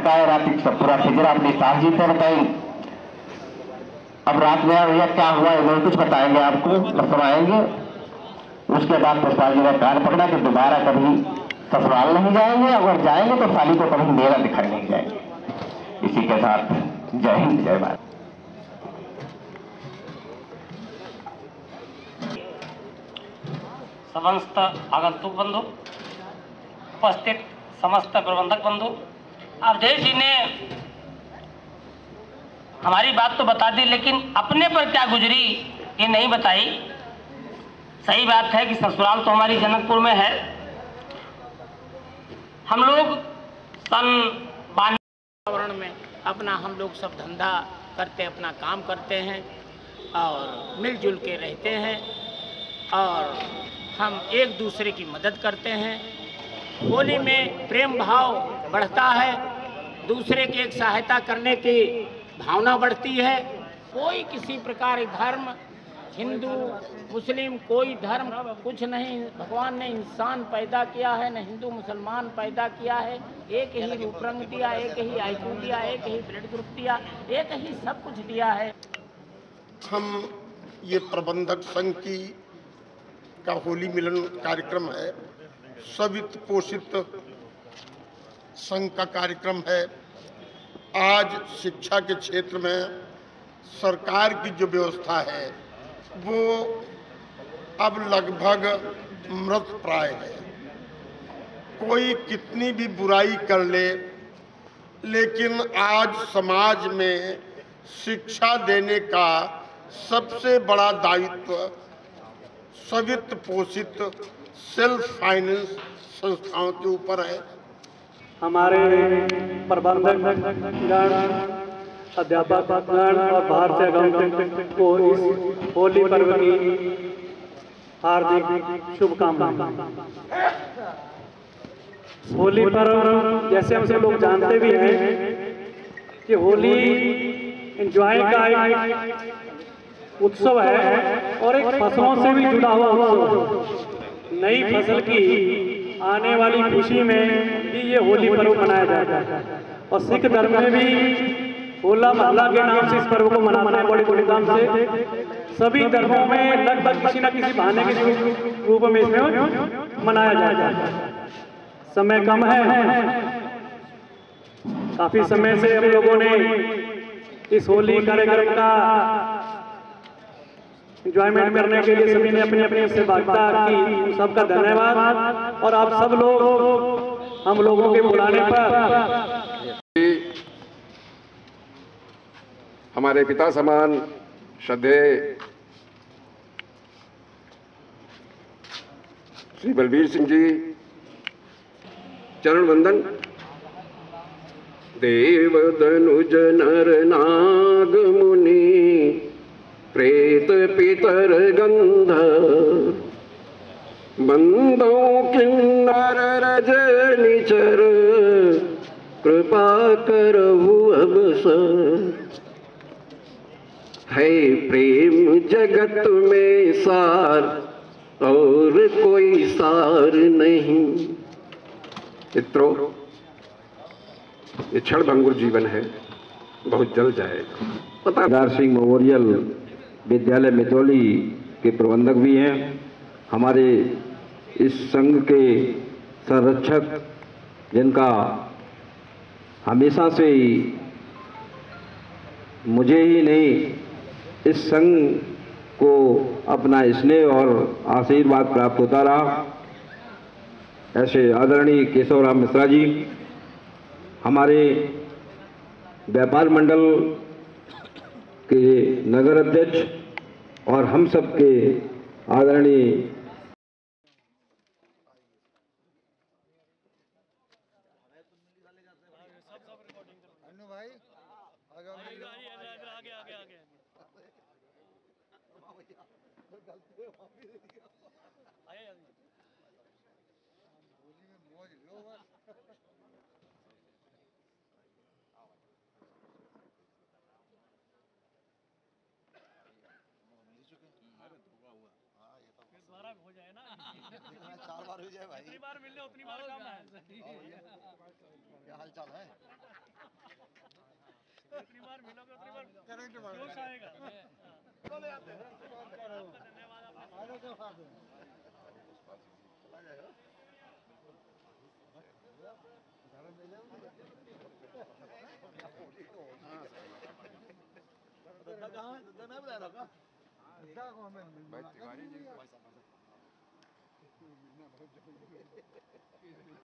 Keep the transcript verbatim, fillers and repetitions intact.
बताए, रात सब पूरा फिक्र अपनी सास जी से बताई। अब रात में भैया क्या हुआ है वो कुछ बताएंगे आपको, सुनाएंगे। उसके बाद पुष्पा जी ने कान पकड़ा कि दोबारा कभी ससुराल नहीं जाएंगे, अगर जाएंगे तो साली को कभी मेरा दिखाई नहीं जाएंगे। इसी के साथ जय हिंद जय भारत। समस्त आगंतुक बंधु, उपस्थित समस्त प्रबंधक बंधु, अवधेश जी ने हमारी बात तो बता दी, लेकिन अपने पर क्या गुजरी ये नहीं बताई। सही बात है कि ससुराल तो हमारी जनकपुर में है। हम लोग सन वातावरण में अपना हम लोग सब धंधा करते, अपना काम करते हैं और मिलजुल के रहते हैं और हम एक दूसरे की मदद करते हैं। होली में प्रेम भाव बढ़ता है, दूसरे की एक सहायता करने की भावना बढ़ती है। कोई किसी प्रकार धर्म, हिंदू मुस्लिम कोई धर्म कुछ नहीं, भगवान ने इंसान पैदा किया है, न हिंदू मुसलमान पैदा किया है। एक ही रूप रंग दिया, एक ही आईक्यू दिया, एक ही ब्लड ग्रुप दिया, एक ही सब कुछ दिया है। हम ये प्रबंधक संघ की का होली मिलन कार्यक्रम है, सवित पोषित संघ का कार्यक्रम है। आज शिक्षा के क्षेत्र में सरकार की जो व्यवस्था है वो अब लगभग मृत प्राय है। कोई कितनी भी बुराई कर ले, लेकिन आज समाज में शिक्षा देने का सबसे बड़ा दायित्व सवित पोषित सेल्फ फाइनेंस संस्थाओं के ऊपर है। हमारे प्रबंधक गण, अध्यापक गण और बाहर से आगंतुक को इस होली पर्व की हार्दिक शुभकामनाएं। होली पर्व जैसे हम सब लोग जानते भी हैं कि होली एंजॉय का एक उत्सव है और एक फसलों से भी जुड़ा हुआ उत्सव। नई फसल की आने वाली खुशी में भी ये होली पर्व मनाया जाता है और सिख धर्म में भी होला महल्ला के नाम से इस पर्व को मनाते हैं बड़ी धूमधाम से। सभी धर्मों में लगभग किसी न किसी बहाने के रूप में इसमें मनाया जाता है। समय कम है, काफी समय से हम लोगों ने इस होली कार्यक्रम का एंजॉयमेंट करने के लिए सभी ने अपनी अपनी सहभागिता की, सबका धन्यवाद। और आप सब लोग हम लोगों के बुलाने पर हमारे पिता समान श्रद्धेय श्री बलबीर सिंह जी चरण वंदन। देव धनुज नर नाग मुनि प्रेत पितर गंधर्व बंदो किन्नर रजनिचर कृपा करहु अवसर। है प्रेम जगत में सार और कोई सार नहीं। मित्रों, ये क्षण भंगुर जीवन है, बहुत जल्द जाएगा। पता केदार सिंह मेमोरियल विद्यालय मितौली के प्रबंधक भी हैं, हमारे इस संघ के संरक्षक, जिनका हमेशा से ही मुझे ही नहीं इस संघ को अपना स्नेह और आशीर्वाद प्राप्त होता रहा। ऐसे आदरणीय केशवराम मिश्रा जी, हमारे व्यापार मंडल के नगर अध्यक्ष और हम सब के आदरणीय हो जाए ना चार बार हो जाए भाई, जितनी बार मिलने उतनी बार काम है। क्या हाल चाल है? जोश आएगा। चले आते हैं। धन्यवाद आपका। कहाँ है? दद्दा नहीं बुलाया रखा? दद्दा को हमें भाई तिवारी जी